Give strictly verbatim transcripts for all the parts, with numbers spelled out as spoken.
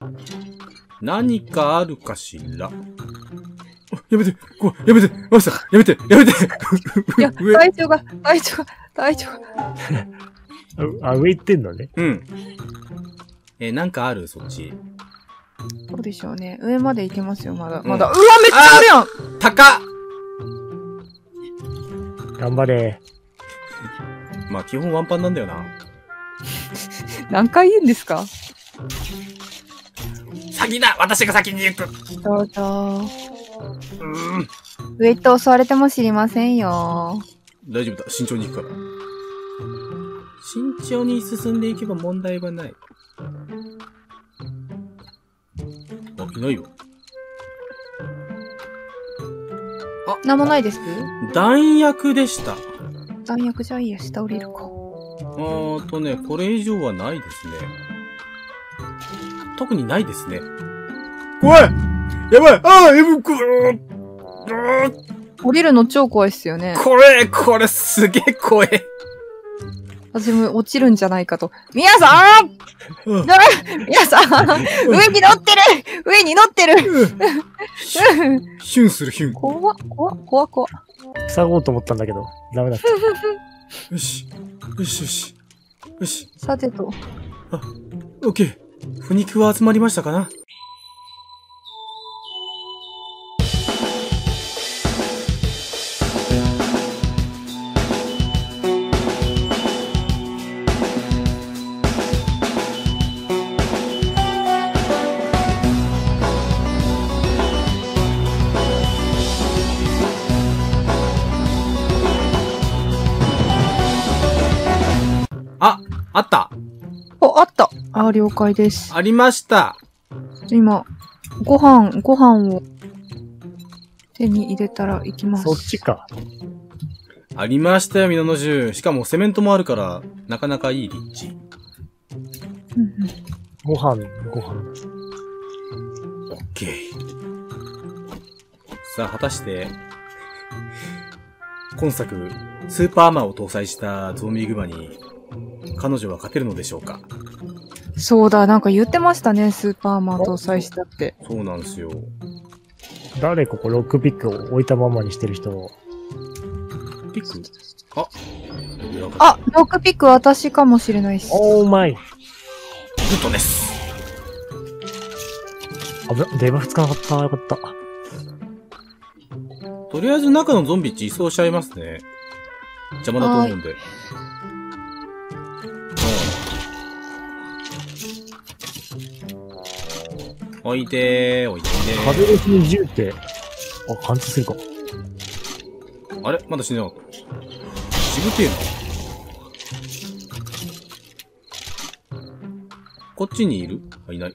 何かあるかしら。やめて、こやめて、マスター、やめて、やめて。 いや、隊長が、隊長が、隊長が。 あ、上行ってんのね。 うん。えー、なんかあるそっち。 どうでしょうね。上まで行けますよ、まだ。 うん、 まだ。うわ、めっちゃあるやん。 高っ。 頑張れ。 まあ、基本ワンパンなんだよな。 何回言うんですか？ 先だ、私が先に行く。 どうぞ。 うーん。 ウェイト襲われても知りませんよ。 大丈夫だ、慎重に行くから。慎重に進んでいけば問題はない。あ、いないよ。 あ、なんもないです？ 弾薬でした。 弾薬じゃいいや、下降りるか。 あーとね、これ以上はないですね。特にないですね。怖い！やばい！あー、やばい！こ降りるの超怖いっすよね。 これ、これすげえ怖い。 私も落ちるんじゃないかと。皆さん、うん、皆さん、上に乗ってる上に乗ってる、うん、 ヒュンするヒュン。 怖っ、怖っ、怖っ、怖っ。 塞ごうと思ったんだけど、ダメだった。 よし、よしよし。よし。 さてと。 あ、オッケー。腐肉は集まりましたかな？あ、あった。 お、あった。あ、了解です。 ありました。 今、ご飯、ご飯を手に入れたら行きます。 そっちか。 ありましたよ、ミノの銃。しかもセメントもあるから、なかなかいい立地。 うんうん、 ご飯、ご飯。 オッケー。さあ、果たして、今作、スーパーアーマーを搭載したゾンビグマに、彼女は勝てるのでしょうか？ そうだ、なんか言ってましたね、スーパーアーマー搭載したって。 そうなんですよ。 誰ここロックピックを置いたままにしてる人。 ピック？あ、 あ、ロックピック私かもしれないっす。 オーマイ。 グッドです。 あぶ、デバフつかなかった。よかった。 とりあえず中のゾンビ自走しちゃいますね。邪魔だと思うんで。おいでー、おいでー。 壁越しに銃って、あ、貫通するか。 あれまだ死んでなかった。しぶてえな。こっちにいる？あ、いない。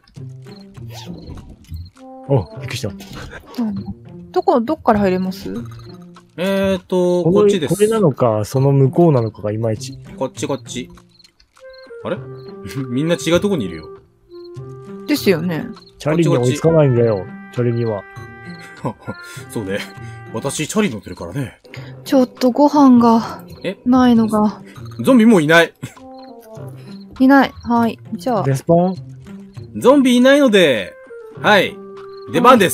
お、びっくりした。 どこ、どっから入れます？ えーと、こっちです。 これなのか、その向こうなのかがいまいち。 こっちこっち。あれみんな違うとこにいるよ。 ですよね。 チャリに追いつかないんだよ、チャリには。 そうね。私、チャリ乗ってるからね。 ちょっとご飯が、 えないのが。 ゾンビもういない。 いない。はい。じゃあ。 デスポン？ ゾンビいないので、はい。出番です。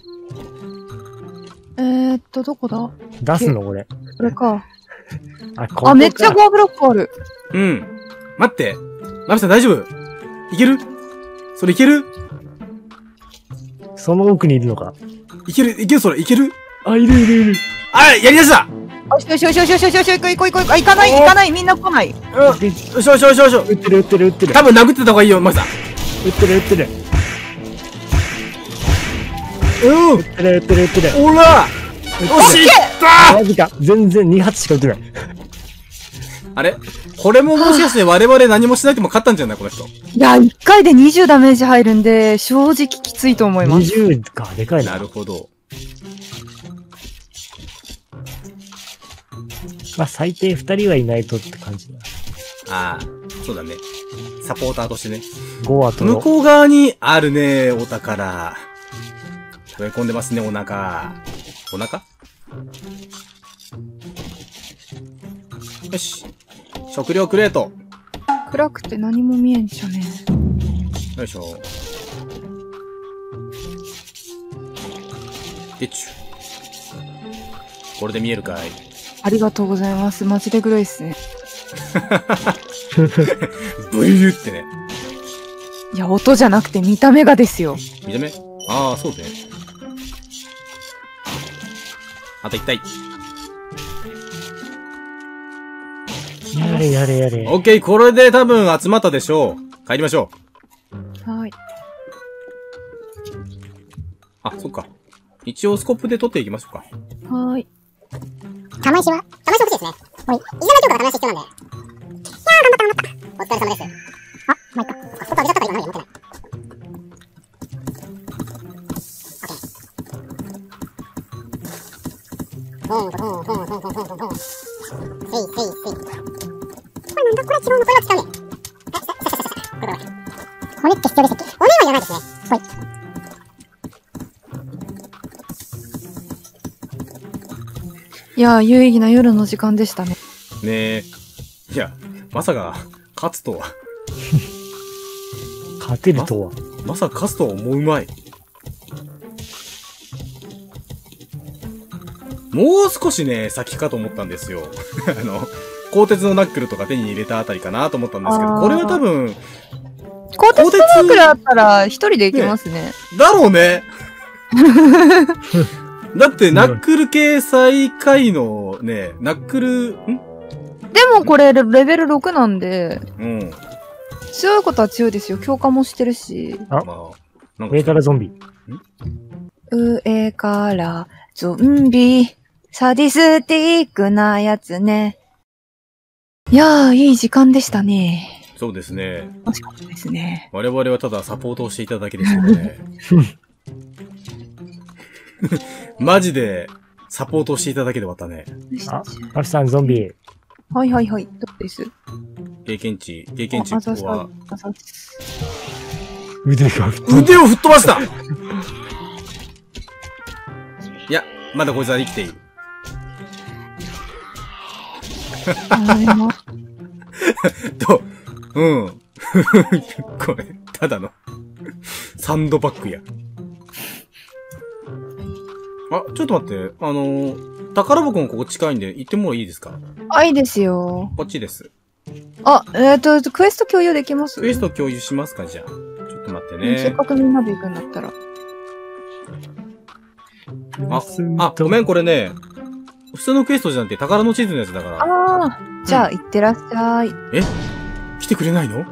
えーっと、どこだ？ 出すのこれ。 これか。 あ、ここか。 あ、めっちゃゴアブロックある。 うん。待って。マミさん大丈夫？いける？それいける？ その奥にいるのか。 いける、いけるそれ、いける？ あ、いるいるいる。 あ、やりだした！ よしよしよしよしよしよしよし、行こう行こう行こう。あ、行かない行かない、みんな来ない。 よしよしよしよしよし。 撃ってる撃ってる撃ってる。 多分殴ってた方がいいよ、マミさん。 撃ってる撃ってる。 うん。 撃ってる撃ってる撃ってる。 おら！よしいったー！ マジか。全然に発しか撃ってない。 あれこれももしかして我々何もしなくても勝ったんじゃないこの人。 いや、いっかいでにじゅうダメージ入るんで、正直きついと思います。 にじゅうか、でかいな。 なるほど。 まあ、最低ふたりはいないとって感じだ。 ああ、そうだね。サポーターとしてね。 ごはと向こう側にあるね、お宝。食べ込んでますね、お腹。お腹？よし。食料クレート。 暗くて何も見えんじゃねよいしょ。 でちゅ。これで見えるかい？ ありがとうございます。マジでグロいっすね。 ブユーってね。 いや、音じゃなくて見た目がですよ。 見た目？ああ、そうね。あと一体。 やれやれやれ。 オッケー、これで多分集まったでしょう。帰りましょう。はい。 あ、そっか。一応スコップで撮っていきましょうか。 はーい。 釜石は釜石欲しいですね。もう、いざないとこが釜石必要なんで。いやー、頑張った頑張った。お疲れ様です。あ、まあ、いっか。そっか、スコップ上げちゃったから今何持ってない。オッケー。ほんほんほんほんほんほんほんほん。せいせいせい。これなんだこれ違うのこれは違うね。あ、したしたしたした。これこれ。骨って必要ですっけ？骨はいらないですね。ほい。 いやー、有意義な夜の時間でしたね。 ねえ。いや、まさか、勝つとは。 勝てるとは。 ま、まさか勝つとは思うまい。もう少しね、先かと思ったんですよ。あの、鋼鉄のナックルとか手に入れたあたりかなと思ったんですけど、これは多分、 鋼鉄のナックルあったら一人で行けますね。 だろうね。だって、ナックル系最下位のね、ナックル、んでもこれレベルろくなんで、 うん。 強いことは強いですよ。強化もしてるし。 あ、 まあ、なん上からゾンビ。 上からゾンビ。サディスティックなやつね。いやー、いい時間でしたね。 そうですね。 楽しかったですね。 我々はただサポートをしていただけですよね。マジで、サポートをしていただけで終わったね。 あ、マフさんゾンビ。 はいはいはい。どうです？ 経験値、経験値ここは。 腕が。 腕を吹っ飛ばしたいや、まだこいつは生きている。と、うん。これ、ただの、サンドバッグや。あ、ちょっと待って、あのー、宝箱もここ近いんで行ってもいいですか？ あ、いいですよ。 こっちです。 あ、えっと、クエスト共有できます？ クエスト共有しますかじゃあ。ちょっと待ってね。 せっかくみんなで行くんだったら。 あ、あ、ごめん、これね、普通のクエストじゃなくて宝の地図のやつだから。 ああ、じゃあ行ってらっしゃい。 え？来てくれないの？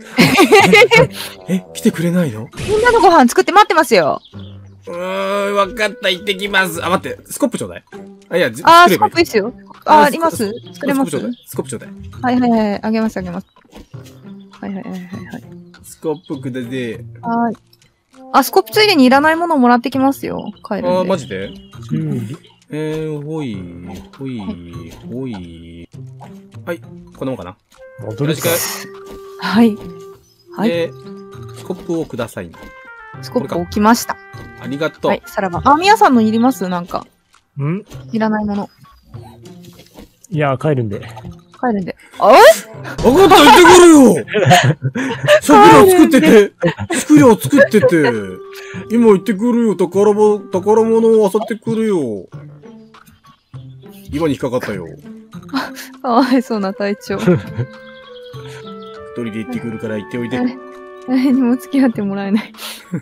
え？来てくれないの？ みんなのご飯作って待ってますよ。 うーん、わかった、行ってきます。あ、待って、スコップちょうだい。あ、いや、 あー、スコップいいっすよ。あ、あります作れます？ スコップちょうだい。 はいはいはい、あげますあげます。はいはいはいはいはい。 スコップくだで。 はい。あ、スコップついでにいらないものをもらってきますよ。帰るんで。 あー、マジで？ うん。 えー、ほい、ほい、ほい。はい、こんなもんかな。 戻るか。 はい。はい。 で、スコップをください。 スコップ置きました。 ありがとう。 はい、さらば。あ、みやさんのいりますなんか。 ん？ いらないもの。 いや、帰るんで。 帰るんで。あわかった、行ってくるよ食料作ってて、食料作ってて、今行ってくるよ、宝物、宝物を漁ってくるよ。今に引っかかったよ。 かわいそうな隊長。 一人で行ってくるから行っておいで。 誰にも付き合ってもらえない。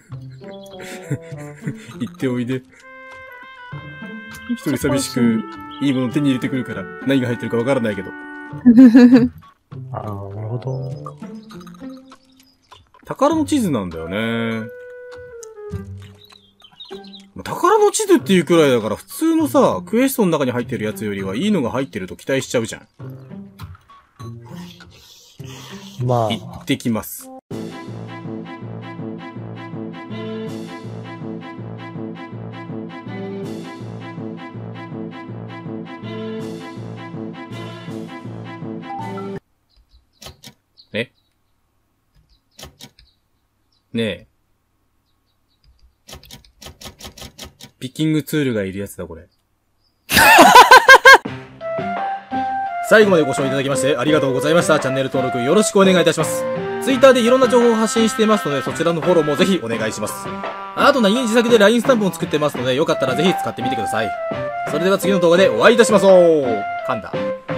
行っておいで。一人寂しく、いいもの手に入れてくるから、何が入ってるかわからないけど。 ああ、なるほど。 宝の地図なんだよね。宝の地図っていうくらいだから、普通のさ、クエストの中に入ってるやつよりはいいのが入ってると期待しちゃうじゃん。 まあ。 行ってきます。え？ねえ。ピッキングツールがいるやつだ、これ。最後までご視聴いただきましてありがとうございました。チャンネル登録よろしくお願いいたします。 ツイッターでいろんな情報を発信していますので、そちらのフォローもぜひお願いします。あと何気に自作で ライン スタンプも作ってますので、よかったらぜひ使ってみてください。それでは次の動画でお会いいたしましょう。噛んだ。